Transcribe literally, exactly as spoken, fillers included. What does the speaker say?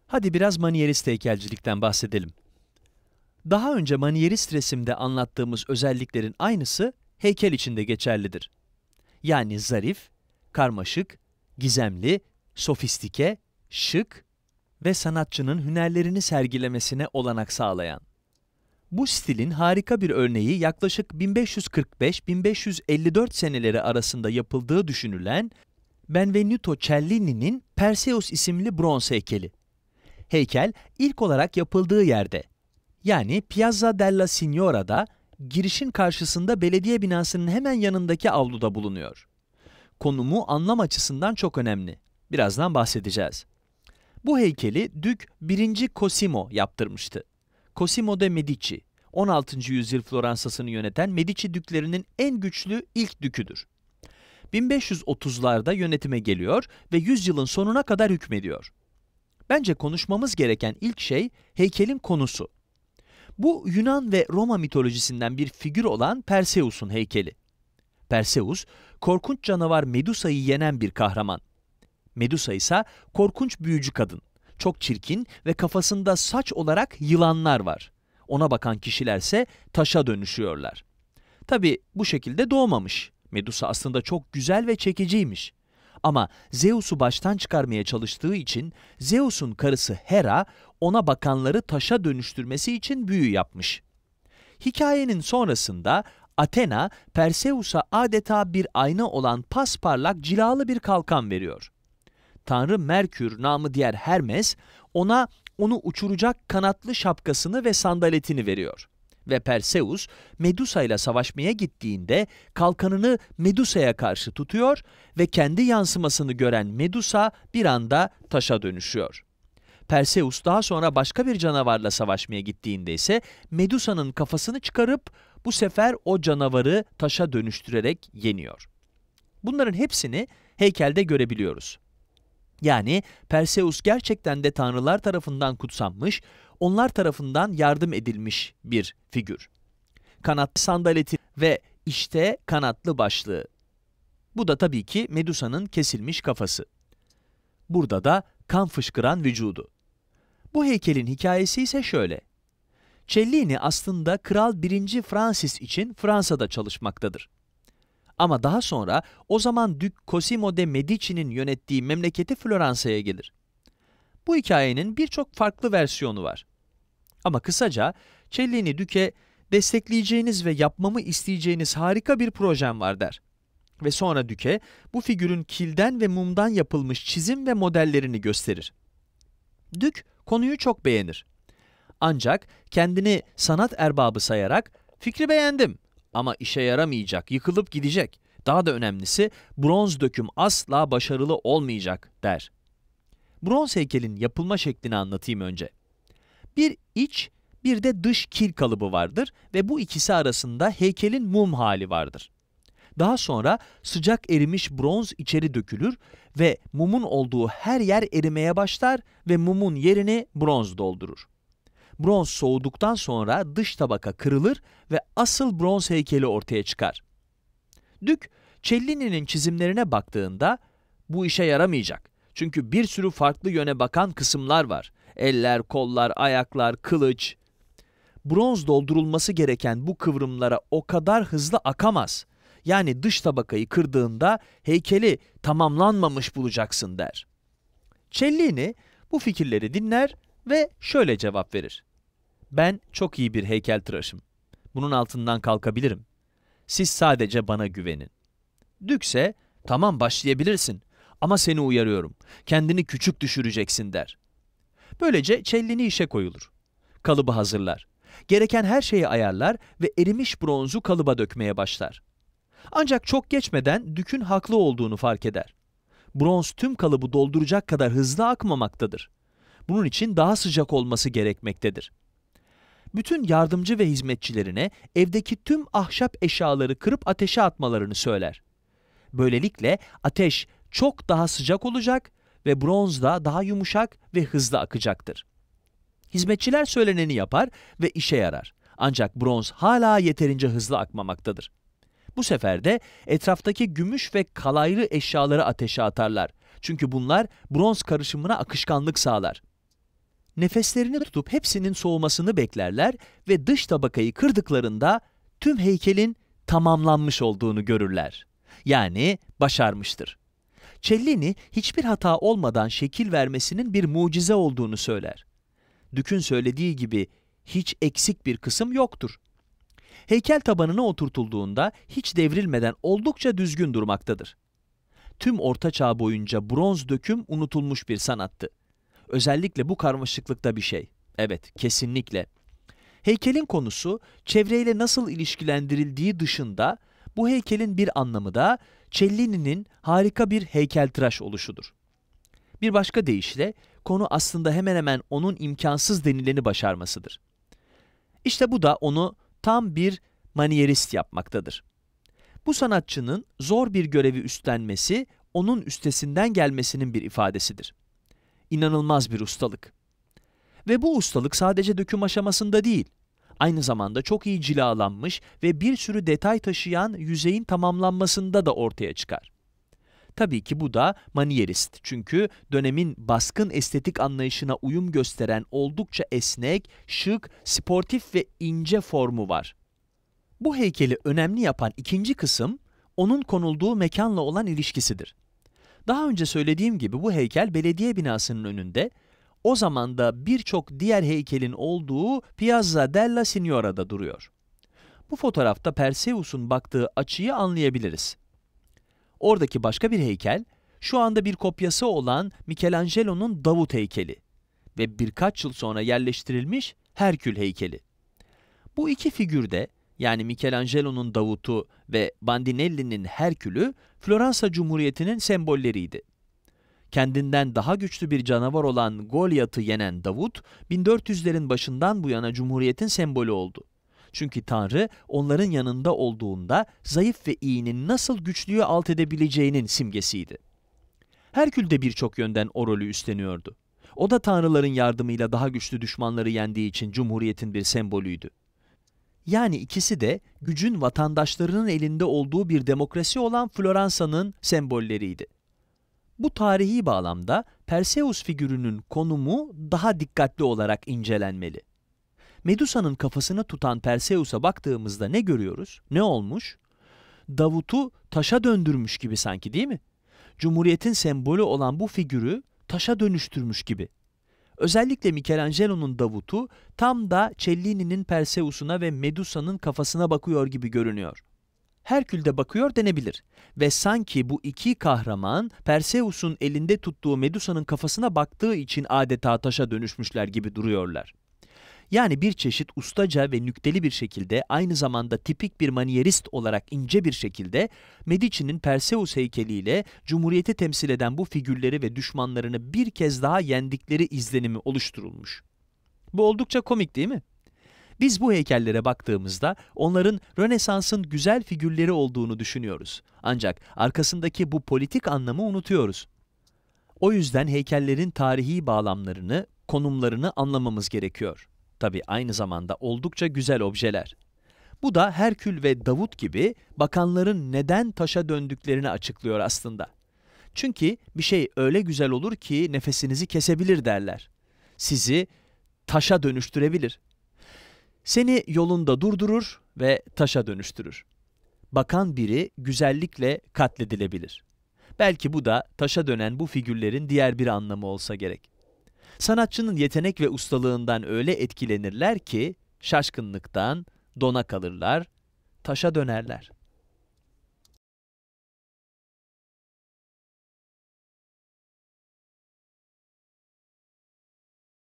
Hadi biraz manierist heykelcilikten bahsedelim. Daha önce manierist resimde anlattığımız özelliklerin aynısı heykel için de geçerlidir. Yani zarif, karmaşık, gizemli, sofistike, şık ve sanatçının hünerlerini sergilemesine olanak sağlayan. Bu stilin harika bir örneği yaklaşık bin beş yüz kırk beş bin beş yüz elli dört seneleri arasında yapıldığı düşünülen Benvenuto Cellini'nin Perseus isimli bronz heykeli. Heykel ilk olarak yapıldığı yerde, yani Piazza della Signora'da, girişin karşısında belediye binasının hemen yanındaki avluda bulunuyor. Konumu anlam açısından çok önemli. Birazdan bahsedeceğiz. Bu heykeli Dük birinci Cosimo yaptırmıştı. Cosimo de Medici, on altıncı yüzyıl Floransa'sını yöneten Medici düklerinin en güçlü ilk düküdür. bin beş yüz otuzlarda yönetime geliyor ve yüzyılın sonuna kadar hükmediyor. Bence konuşmamız gereken ilk şey heykelin konusu. Bu Yunan ve Roma mitolojisinden bir figür olan Perseus'un heykeli. Perseus, korkunç canavar Medusa'yı yenen bir kahraman. Medusa ise korkunç büyücü kadın. Çok çirkin ve kafasında saç olarak yılanlar var. Ona bakan kişilerse taşa dönüşüyorlar. Tabi bu şekilde doğmamış. Medusa aslında çok güzel ve çekiciymiş. Ama Zeus'u baştan çıkarmaya çalıştığı için Zeus'un karısı Hera ona bakanları taşa dönüştürmesi için büyü yapmış. Hikayenin sonrasında Athena, Perseus'a adeta bir ayna olan pasparlak cilalı bir kalkan veriyor. Tanrı Merkür, namı diğer Hermes, ona onu uçuracak kanatlı şapkasını ve sandaletini veriyor. Ve Perseus, Medusa ile savaşmaya gittiğinde kalkanını Medusa'ya karşı tutuyor ve kendi yansımasını gören Medusa bir anda taşa dönüşüyor. Perseus daha sonra başka bir canavarla savaşmaya gittiğinde ise Medusa'nın kafasını çıkarıp bu sefer o canavarı taşa dönüştürerek yeniyor. Bunların hepsini heykelde görebiliyoruz. Yani Perseus gerçekten de tanrılar tarafından kutsanmış, onlar tarafından yardım edilmiş bir figür. Kanatlı sandaleti ve işte kanatlı başlığı. Bu da tabii ki Medusa'nın kesilmiş kafası. Burada da kan fışkıran vücudu. Bu heykelin hikayesi ise şöyle. Cellini aslında Kral birinci Francis için Fransa'da çalışmaktadır. Ama daha sonra o zaman Dük Cosimo de Medici'nin yönettiği memleketi Floransa'ya gelir. Bu hikayenin birçok farklı versiyonu var. Ama kısaca Cellini Dük'e destekleyeceğiniz ve yapmamı isteyeceğiniz harika bir projem var der. Ve sonra Dük'e bu figürün kilden ve mumdan yapılmış çizim ve modellerini gösterir. Dük konuyu çok beğenir. Ancak kendini sanat erbabı sayarak fikri beğendim ama işe yaramayacak, yıkılıp gidecek. Daha da önemlisi bronz döküm asla başarılı olmayacak der. Bronz heykelin yapılma şeklini anlatayım önce. Bir iç, bir de dış kil kalıbı vardır ve bu ikisi arasında heykelin mum hali vardır. Daha sonra sıcak erimiş bronz içeri dökülür ve mumun olduğu her yer erimeye başlar ve mumun yerini bronz doldurur. Bronz soğuduktan sonra dış tabaka kırılır ve asıl bronz heykeli ortaya çıkar. Dük, Cellini'nin çizimlerine baktığında bu işe yaramayacak. Çünkü bir sürü farklı yöne bakan kısımlar var. Eller, kollar, ayaklar, kılıç. Bronz doldurulması gereken bu kıvrımlara o kadar hızlı akamaz. Yani dış tabakayı kırdığında heykeli tamamlanmamış bulacaksın der. Cellini bu fikirleri dinler ve şöyle cevap verir. Ben çok iyi bir heykeltıraşım. Bunun altından kalkabilirim. Siz sadece bana güvenin. Dükse, tamam başlayabilirsin ama seni uyarıyorum. Kendini küçük düşüreceksin der. Böylece Cellini işe koyulur. Kalıbı hazırlar. Gereken her şeyi ayarlar ve erimiş bronzu kalıba dökmeye başlar. Ancak çok geçmeden Dük'ün haklı olduğunu fark eder. Bronz tüm kalıbı dolduracak kadar hızlı akmamaktadır. Bunun için daha sıcak olması gerekmektedir. Bütün yardımcı ve hizmetçilerine evdeki tüm ahşap eşyaları kırıp ateşe atmalarını söyler. Böylelikle ateş çok daha sıcak olacak ve bronz da daha yumuşak ve hızlı akacaktır. Hizmetçiler söyleneni yapar ve işe yarar. Ancak bronz hala yeterince hızlı akmamaktadır. Bu sefer de etraftaki gümüş ve kalaylı eşyaları ateşe atarlar. Çünkü bunlar bronz karışımına akışkanlık sağlar. nefeslerini tutup hepsinin soğumasını beklerler ve dış tabakayı kırdıklarında tüm heykelin tamamlanmış olduğunu görürler. Yani başarmıştır. Cellini hiçbir hata olmadan şekil vermesinin bir mucize olduğunu söyler. Dük'ün söylediği gibi hiç eksik bir kısım yoktur. Heykel tabanına oturtulduğunda hiç devrilmeden oldukça düzgün durmaktadır. Tüm Orta Çağ boyunca bronz döküm unutulmuş bir sanattı. Özellikle bu karmaşıklıkta bir şey. Evet, kesinlikle. Heykelin konusu çevreyle nasıl ilişkilendirildiği dışında bu heykelin bir anlamı da Cellini'nin harika bir heykeltıraş oluşudur. Bir başka deyişle konu aslında hemen hemen onun imkansız denileni başarmasıdır. İşte bu da onu tam bir manierist yapmaktadır. Bu sanatçının zor bir görevi üstlenmesi, onun üstesinden gelmesinin bir ifadesidir. İnanılmaz bir ustalık. Ve bu ustalık sadece döküm aşamasında değil, aynı zamanda çok iyi cilalanmış ve bir sürü detay taşıyan yüzeyin tamamlanmasında da ortaya çıkar. Tabii ki bu da manierist, çünkü dönemin baskın estetik anlayışına uyum gösteren oldukça esnek, şık, sportif ve ince formu var. Bu heykeli önemli yapan ikinci kısım, onun konulduğu mekanla olan ilişkisidir. Daha önce söylediğim gibi bu heykel belediye binasının önünde, o zaman da birçok diğer heykelin olduğu Piazza della Signora'da duruyor. Bu fotoğrafta Perseus'un baktığı açıyı anlayabiliriz. Oradaki başka bir heykel, şu anda bir kopyası olan Michelangelo'nun Davut heykeli ve birkaç yıl sonra yerleştirilmiş Herkül heykeli. Bu iki figürde, yani Michelangelo'nun Davut'u ve Bandinelli'nin Herkül'ü, Floransa Cumhuriyeti'nin sembolleriydi. Kendinden daha güçlü bir canavar olan Golyat'ı yenen Davut, bin dört yüzlerin başından bu yana Cumhuriyet'in sembolü oldu. Çünkü Tanrı onların yanında olduğunda zayıf ve iyinin nasıl güçlüyü alt edebileceğinin simgesiydi. Herkül de birçok yönden o rolü üstleniyordu. O da tanrıların yardımıyla daha güçlü düşmanları yendiği için Cumhuriyet'in bir sembolüydü. Yani ikisi de gücün vatandaşlarının elinde olduğu bir demokrasi olan Floransa'nın sembolleriydi. Bu tarihi bağlamda Perseus figürünün konumu daha dikkatli olarak incelenmeli. Medusa'nın kafasını tutan Perseus'a baktığımızda ne görüyoruz? Ne olmuş? Davut'u taşa döndürmüş gibi sanki, değil mi? Cumhuriyetin sembolü olan bu figürü taşa dönüştürmüş gibi. Özellikle Michelangelo'nun Davut'u tam da Cellini'nin Perseus'una ve Medusa'nın kafasına bakıyor gibi görünüyor. Herkül de bakıyor denebilir ve sanki bu iki kahraman Perseus'un elinde tuttuğu Medusa'nın kafasına baktığı için adeta taşa dönüşmüşler gibi duruyorlar. Yani bir çeşit ustaca ve nükteli bir şekilde, aynı zamanda tipik bir manierist olarak ince bir şekilde Medici'nin Perseus heykeliyle Cumhuriyeti temsil eden bu figürleri ve düşmanlarını bir kez daha yendikleri izlenimi oluşturulmuş. Bu oldukça komik, değil mi? Biz bu heykellere baktığımızda onların Rönesans'ın güzel figürleri olduğunu düşünüyoruz. Ancak arkasındaki bu politik anlamı unutuyoruz. O yüzden heykellerin tarihi bağlamlarını, konumlarını anlamamız gerekiyor. Tabii aynı zamanda oldukça güzel objeler. Bu da Herkül ve Davut gibi bakanların neden taşa döndüklerini açıklıyor aslında. Çünkü bir şey öyle güzel olur ki nefesinizi kesebilir derler. Sizi taşa dönüştürebilir. Seni yolunda durdurur ve taşa dönüştürür. Bakan biri güzellikle katledilebilir. Belki bu da taşa dönen bu figürlerin diğer bir anlamı olsa gerek. Sanatçının yetenek ve ustalığından öyle etkilenirler ki şaşkınlıktan dona kalırlar, taşa dönerler.